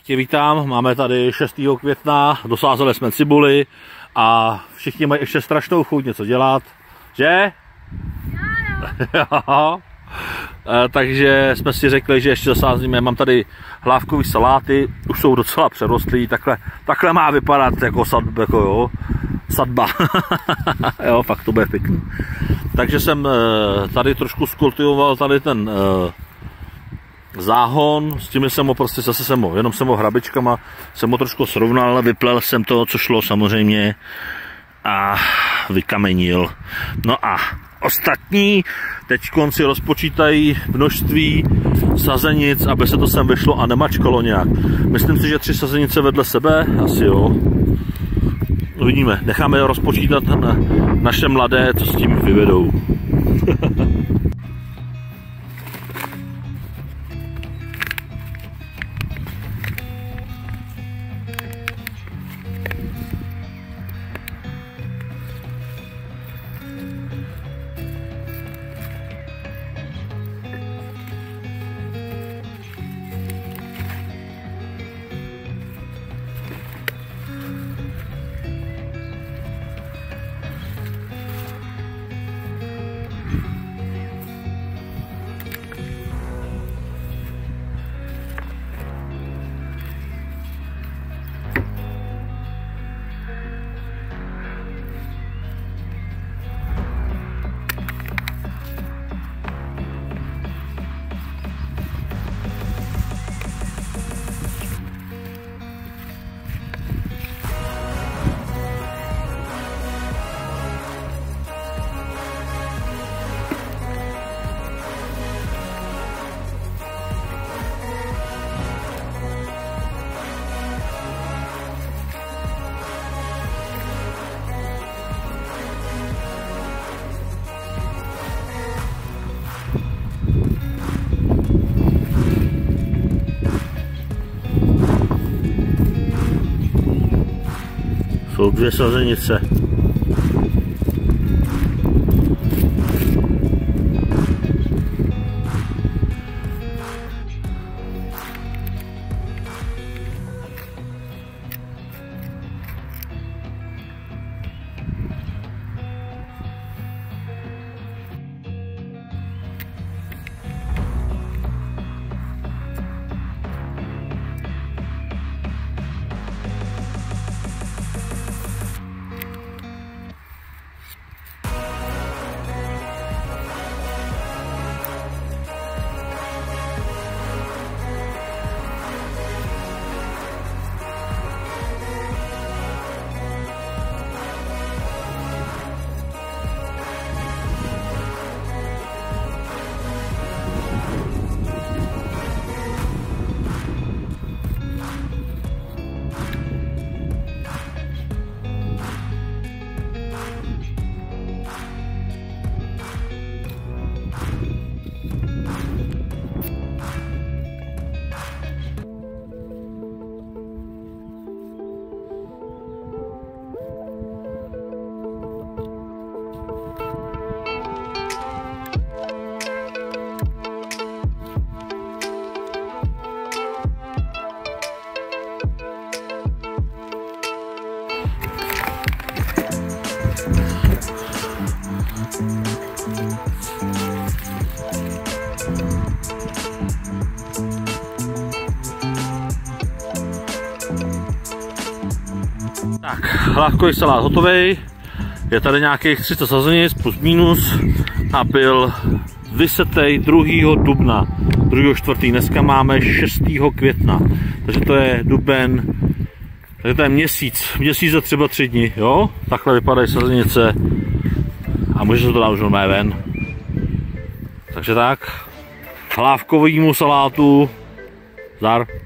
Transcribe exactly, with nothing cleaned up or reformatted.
tě vítám, máme tady šestého května, dosázeli jsme cibuli a všichni mají ještě strašnou chuť něco dělat, že? Jo. Takže jsme si řekli, že ještě zasázíme, mám tady hlávkový saláty, už jsou docela přerostlí, takhle, takhle má vypadat jako, sad, jako jo, sadba, jo, fakt to bude pěkný. Takže jsem tady trošku skultivoval tady ten záhon, s tím jsem ho prostě zase jsem ho, jenom jsem ho hrabičkama, jsem ho trošku srovnal, vyplel jsem to, co šlo samozřejmě a vykamenil. No a ostatní teď si rozpočítají množství sazenic, aby se to sem vyšlo a nemačkalo nějak. Myslím si, že tři sazenice vedle sebe, asi jo. Uvidíme, necháme rozpočítat na naše mladé, co s tím vyvedou. Jsou dvě sazenice. Tak, hlávkový salát hotový, je tady nějakých tři sta sazenic plus minus a byl vysetej druhého dubna, druhého čtvrtého dneska máme šestého května, takže to je duben, takže to je měsíc, měsíc a třeba tři dny, jo, takhle vypadají sazenice a může se to dát už normálně ven, takže tak, hlávkovýmu salátu, zdar.